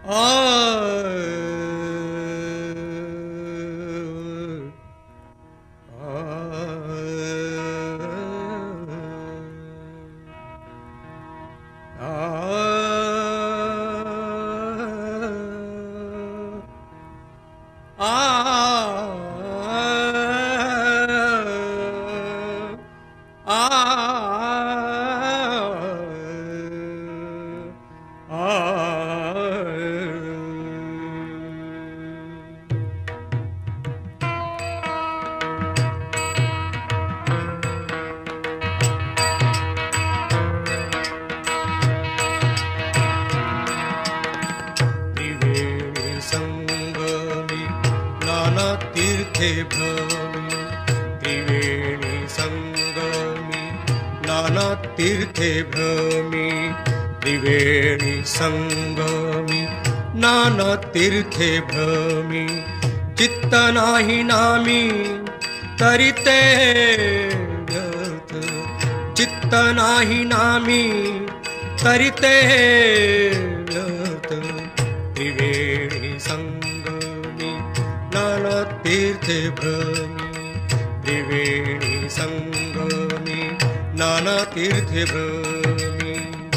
तीर्थे भ्रमि त्रिवेणी संगमि नाना तीर्थे भ्रमि त्रिवेणी संगमि नाना तीर्थे भ्रमि चित्त नाही नामी तरिते व्यर्थ चित्त नाही नामी तरिते व्यर्थ त्रिवेणी संगमि नाना तीर्थे भ्रमि त्रिवेणी संगमि नाना तीर्थे भ्रमि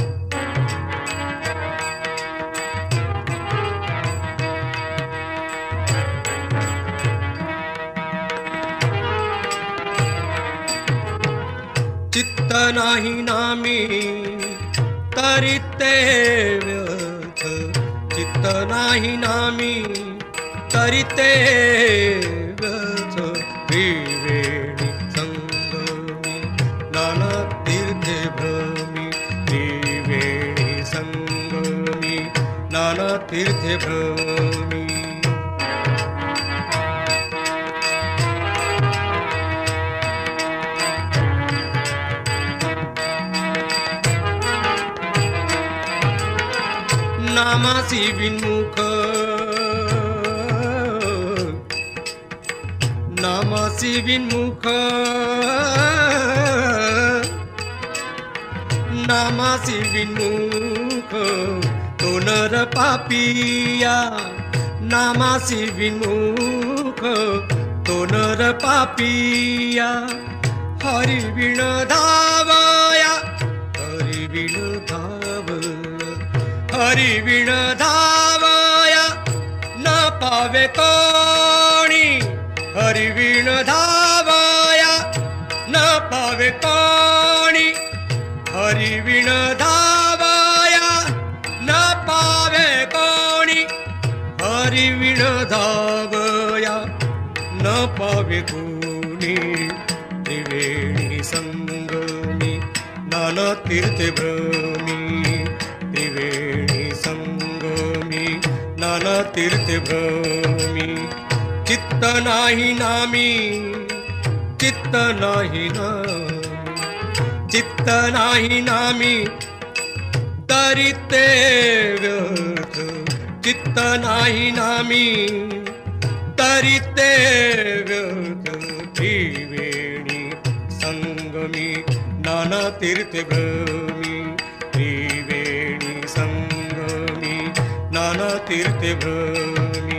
चित्त नाही नामी तरिते व्यर्थ चित्त नाही नामी तरिते व्यर्थ त्रिवेणी संगमि नाना तीर्थे भ्रमि त्रिवेणी संगमि नाना तीर्थे भ्रमि नामासी विन्मुख नामासी विन्मुख नामासी विन्मुख तो नर पापिया नामासी विन्मुख तो नर पापिया हरि विण धावया हरि विण धावया हरि विण धावया न पावे कोणी हरि विण धावया न पावे कोणी हरि विण धावया न पावे कोणी हरि विण धावया न पावे कोणी त्रिवेणी संगमि नाना तीर्थे भ्रमि त्रिवेणी संगमि नाना तीर्थे भ्रमि चित्त नाही नामी चित्त नाही नामी चित्त नाही नामी तरिते व्यर्थ चित्त नाही नामी तरिते व्यर्थ त्रिवेणी संगमि नाना तीर्थे भ्रमि त्रिवेणी संगमि नाना तीर्थे भ्रमि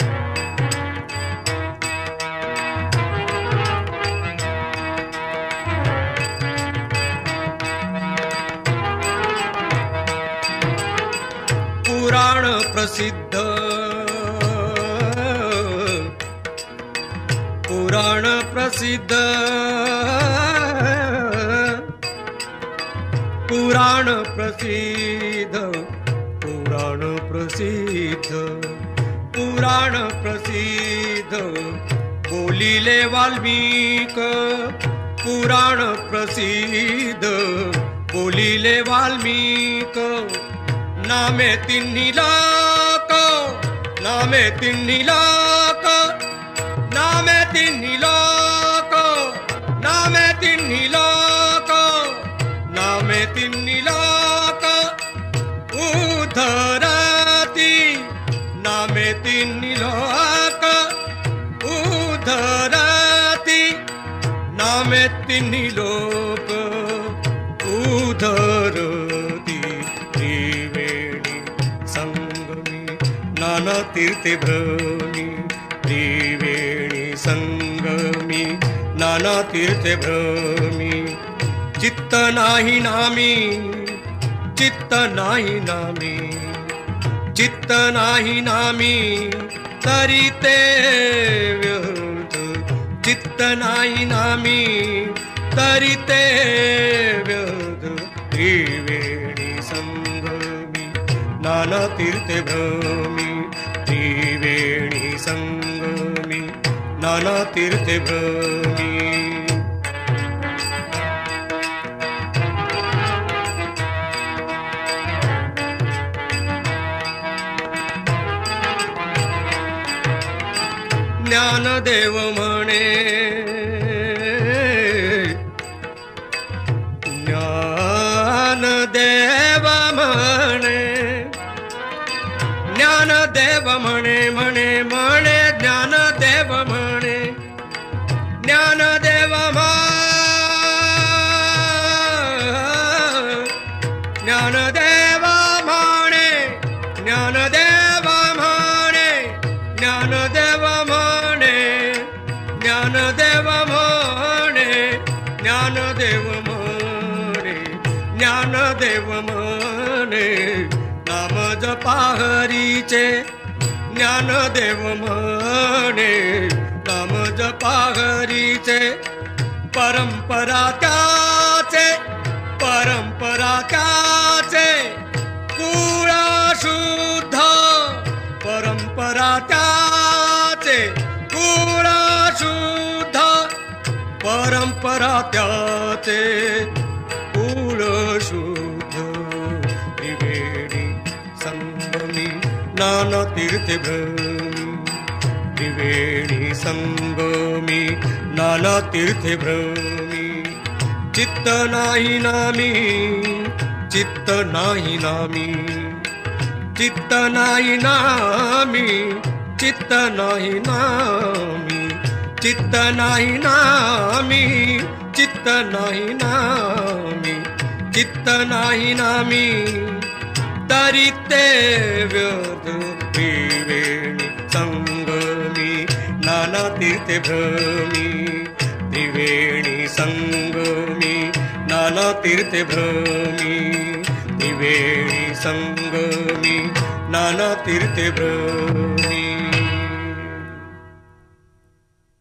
पुराण प्रसिद्ध पुराण प्रसिद्ध पुराण प्रसिद्ध पुराण प्रसिद्ध पुराण प्रसिद्ध बोलिले वाल्मीक पुराण प्रसिद्ध बोलिले वाल्मीक नामे तिन्ही लोक नामे तिन्ही लोक नामे तिन्ही लोक नामे तिन्ही लोक नामे तिन्ही लोक उद्धरती नामे तिन्ही लोक उद्धरती नामे तिन्ही लोक उद्धरती त्रिवेणी संगमि नाना तीर्थे भ्रमी त्रिवेणी संगमी नाना तीर्थे भ्रमी चित्त नाही नामी चित्त नाही नामी चित्त नाही नामी तरी ते व्यर्थ चित्त नाही नामी तरी ते व्यर्थ त्रिवेणी संगमी नाना तीर्थे भ्रमी त्रिवेणी संगमी नाना तीर्थे भ्रमी ज्ञानदेव म्हणे ज्ञानदेव म्हणे ज्ञानदेव म्हणे म्हणे म्हणे ज्ञानदेव म्हणे ज्ञानदेव ज्ञानदेव म्हणे ज्ञानदेव म्हणे ज्ञानदेव म्हणे ज्ञानदेव म्हणे ज्ञानदेव म्हणे ज्ञानदेव म्हणे नाम जपा हरीचे ज्ञानदेव म्हणे नाम जपा हरीचे परंपरा त्याचे परंपरा त्याचे कुळ शुद्ध परंपरा त्याचे कुळ शुद्ध परंपरा त्याचे कुळ शुद्ध त्रिवेणी संगमी नाना तीर्थे भ्रमी त्रिवेणी संगमी नाना तीर्थे भ्रमी चित्त नाही नामी चित्त नाही नामी चित्त नाही नामी चित्त नाही नामी चित्त नाही नामी चित्त नाही नामी चित्त नाही नामी तरी ते व्यर्थ त्रिवेणी संगमी नाना तीर्थे भ्रमी त्रिवेणी संगमी नाना तीर्थे भ्रमी त्रिवेणी संगमी नाना तीर्थे भ्रमी